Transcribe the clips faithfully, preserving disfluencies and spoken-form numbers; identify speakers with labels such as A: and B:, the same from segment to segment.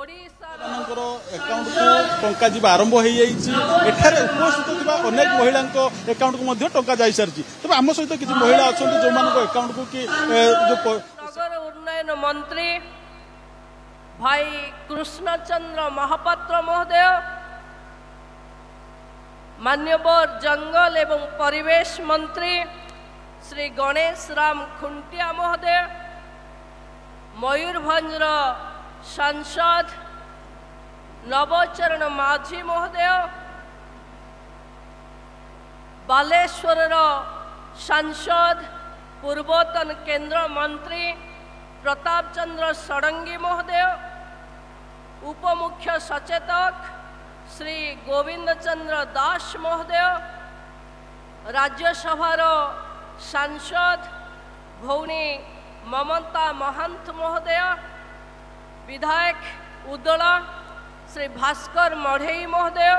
A: Account को टंका जी आरंभ हो एठारे उपस्थित थिबा अनेक महिला एकाउंट को मध्य टंका जाई सारची तबे आम सहित किछि महिला अछंती जो मान एकाउंट को कि जो
B: नगर उन्नयन मंत्री भाई कृष्णचंद्र महापात्र महोदय, मान्यवर जंगल एवं परिवेश मंत्री श्री गणेश राम खुंटिया महोदय, मयूरभंज सांसद नवचरण माझी महोदय, बालेश्वर सांसद पूर्वतन केंद्र मंत्री प्रताप चंद्र षडंगी महोदय, उपमुख्य सचेतक श्री गोविंद चंद्र दास महोदय, राज्यसभार सांसद भौणी ममता महंत महोदय, विधायक उदला श्री भास्कर मढ़ई महोदय,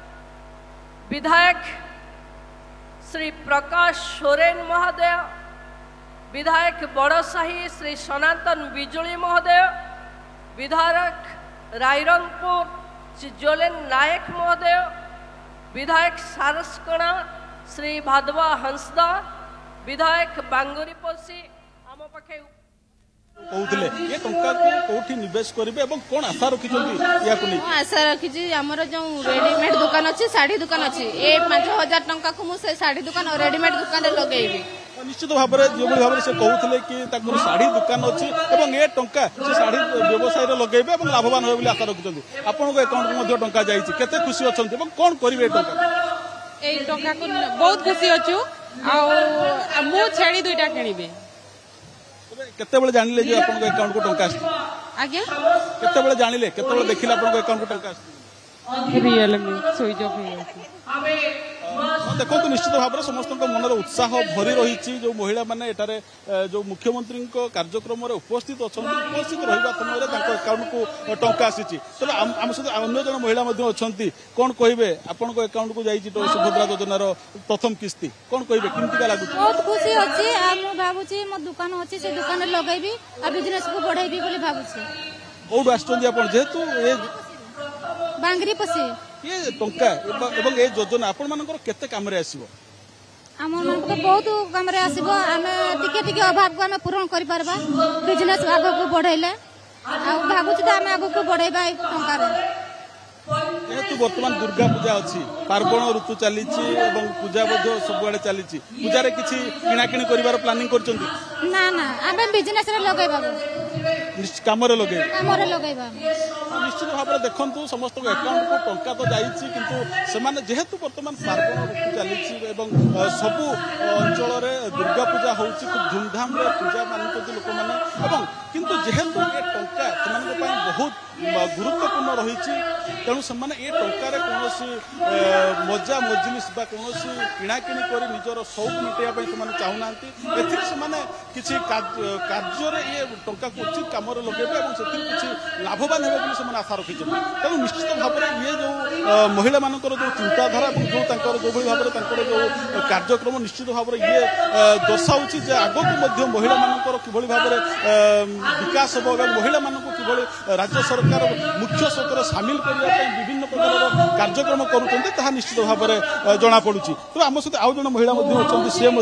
B: विधायक श्री प्रकाश सोरेन महोदय, विधायक बड़साही श्री सनातन बिजुली महोदय, विधायक रायरंगपुर श्री जोलेन नायक महोदय, विधायक सारसकणा श्री भादवा हंसदा, विधायक बांगुरीपोसी आम पाखे
A: कहते ये टंका को कोठी निवेश करेंगे और कौन आशा रखी या
C: आशा रखी आमर जो रेडीमेड दुकान अच्छी साड़ी दुकान अच्छी ए पांच हजार टंका को मुझे साड़ी दुकान और रेडीमेड दुकान लगेबी
A: निश्चित भाव में जो भाव से कहते कि साड़ी दुकान अच्छी और ये टंका से साड़ी व्यवसाय लगे और लाभवान हो आशा रखुच्च आपण एकाउंट को टंका जाइए केते खुशी अच्छा कौन करेंगे
C: टंका को बहुत खुशी अच्छु मु छेड़ी दुईटा किणबे
A: केते जानिले जे आपन अकाउंट को टंका आसी
C: आज्ञा
A: केते जानिले केते देखिले आपन अकाउंट को टंका आसी
C: रियल में स्विच ऑफ हो
A: देखो तो निश्चित भाव में समस्त मनर उत्साह भरी रही जो महिला माने एटारे जो मुख्यमंत्री कार्यक्रम उपस्थित अच्छा उपस्थित रहा समय अकाउंट को टंका आसी तेज आम सहित अन्य जन महिला अच्छा कौन कहे आपण अकाउंट को जाइए सुभद्रा योजनार प्रथम किस्ती कौन कहे केमती लगुच
D: बहुत खुशी अच्छी भावुची मो दुकान अच्छी से दुकान लगेबी आ बिजनेस को बढ़ेबी बोली भावुची
A: कौट आसुचंदी जेहेतु ए
D: बांगरी पसी
A: ये टंका एवं ए योजना आपण मानकर केते काम रे आसीबो
D: हम मन को बहुत काम रे आसीबो आमे टिके टिके अभाव को आमे पूर्ण करि परबा बिजनेस आगो को बढ़ैले आ भागुची त आमे आगो को बढ़ैबा ए टंका रे
A: जेहेतु वर्तमान दुर्गा पूजा अच्छी पार्वण ऋतु चली पूजा सब चली पूजा किसी किणाकिणी कर प्लानिंग कर
D: ना ना आमे बिजनेस रे लगेबा
A: काम लगे
D: लगेबा
A: निश्चित भाव में देखु समस्त अकाउंट को टंका तो जाइए जेहेतु वर्तमान पार्वण ऋतु चली सबू अंचल दुर्गा पूजा हो खूब धूमधाम पूजा मानते लोक मैंने किंतु जेहेतु ये टंका से बहुत गुरुत्वपूर्ण रही तेणु से टंकार कौन मजा मजलिस कौन किणाकिणी कर निजर शौक मिटाइबा से चाहूना ए किसी कार्य ये टंका को उचित कम लगे किसी लाभवान हो आशा रखी तेणु निश्चित भाव में ये जो महिला मान जो चिंताधारा जो जो भाव में जो कार्यक्रम निश्चित भाव में ये दर्शाऊँ आग को महिला मान कि भाव में विकास हो महिला मान कि राज्य सरकार मुख्य स्रोत सामिल करने विभिन्न प्रकार कार्यक्रम करुँच निश्चित भाव में जना पड़ू तो आम सहित आउ जन महिला सी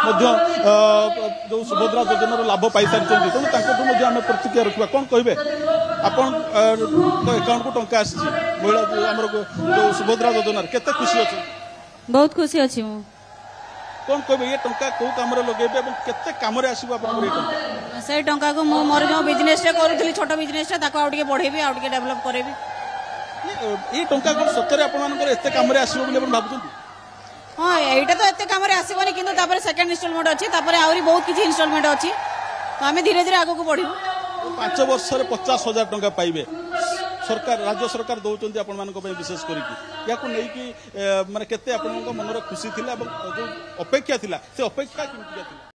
A: जो सुभद्रा योजनार लाभ पाई सारी तेणु आम प्रतिक्रिया रखा कौन कहे आपण अकाउंट को टंका आसी महिला आम जो सुभद्रा योजनार केते खुशी अच्छे
D: बहुत खुशी अच्छी मु
A: कौन कहे ये टंका कौ काम लगे केते काम आसो आप
C: से टंका को मो मोर जो बिजनेस करूली छोट बिजनेस आगे बढ़ेबी आगे डेभलप करेबी
A: ये टंका कौन सतरे आपत काम आसो भावुँ
C: हाँ यहाँ तो एत कम आसबनी कि सेकेंड इनस्टॉलमेंट अच्छी आहरी बहुत किसी इनस्टॉलमेंट अच्छी तो आम धीरे धीरे आगे बढ़ू
A: पांच वर्ष पचास हजार टंका पाइबे सरकार राज्य सरकार दौरान आपण मान विशेष करके माने केते आपण मनर खुशी थिला जो अपेक्षा थिला से अपेक्षा केमती थिला।